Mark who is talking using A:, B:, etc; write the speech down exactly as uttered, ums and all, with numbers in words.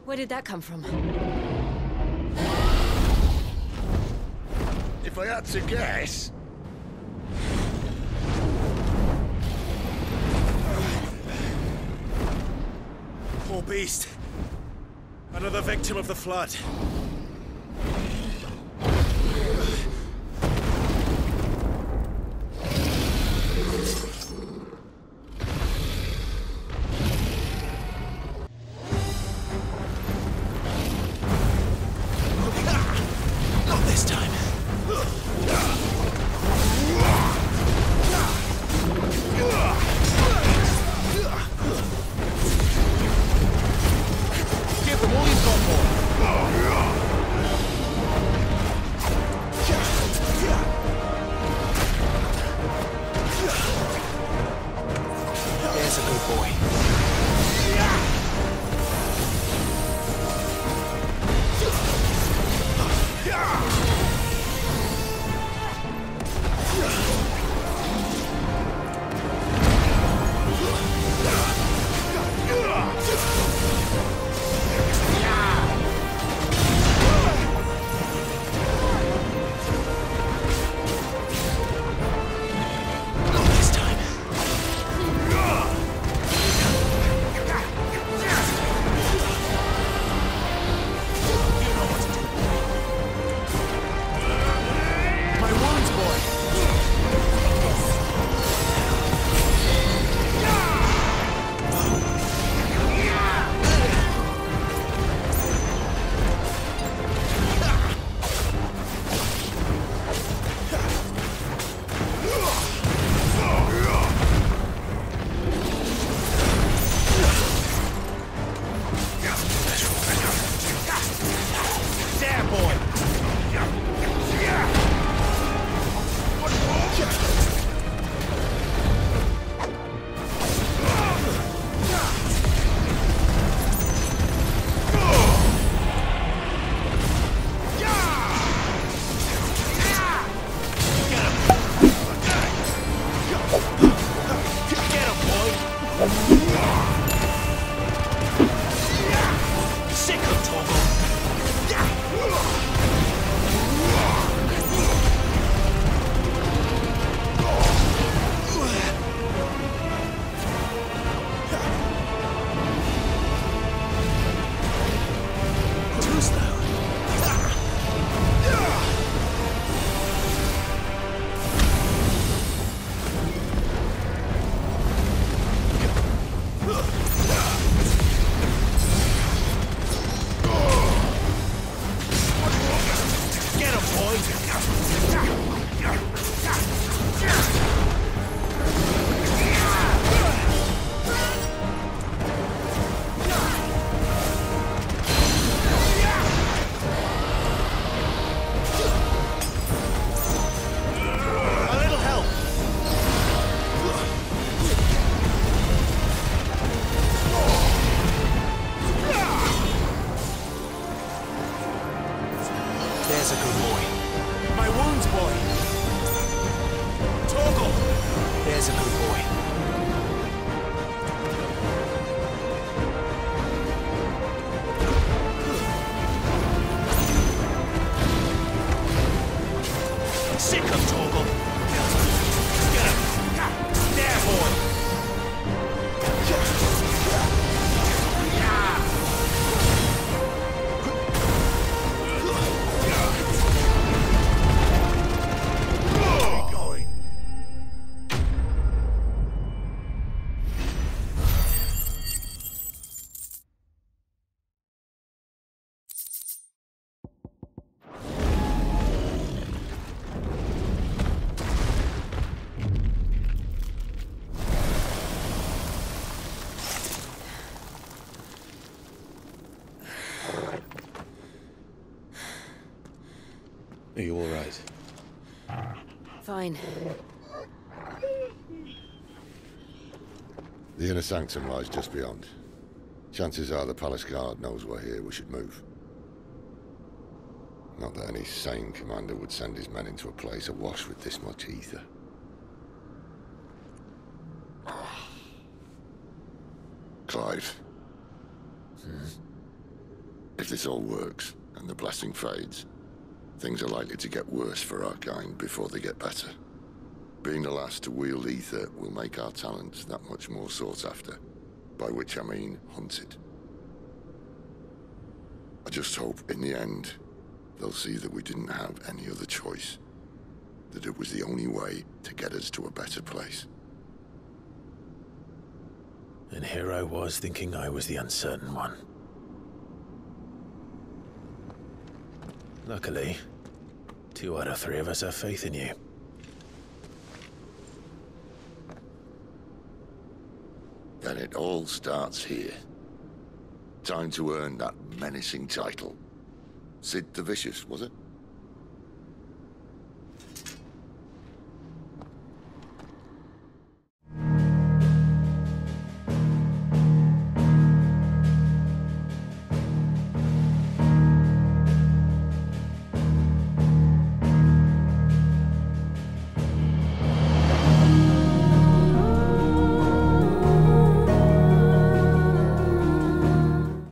A: Where did that come from?
B: If I had to guess...
C: Poor beast. Another victim of the flood. Not this time.
B: Give them all you've got, boy!
C: There's a good boy. Not this time. You know what to do. My wounds, boy.
B: There, boy!
C: Get him, boy! Sick of Torgal! Too slow. Get him, boy! A little help! There's a good boy. My wounds, boy. Torgal. There's a good boy. Sick of Torgal. Get him. There, boy.
B: Going.
D: Are you all right?
A: Fine.
E: The inner sanctum lies just beyond. Chances are the palace guard knows we're here. We should move. Not that any sane commander would send his men into a place awash with this much ether. Clive. this all works, and the blessing fades, things are likely to get worse for our kind before they get better. Being the last to wield ether will make our talents that much more sought after, by which I mean hunted. I just hope, in the end, they'll see that we didn't have any other choice, that it was the only way to get us to a better place.
F: And here I was thinking I was the uncertain one. Luckily, two out of three of us have faith in you.
E: Then it all starts here. Time to earn that menacing title. Sid the Vicious, was it?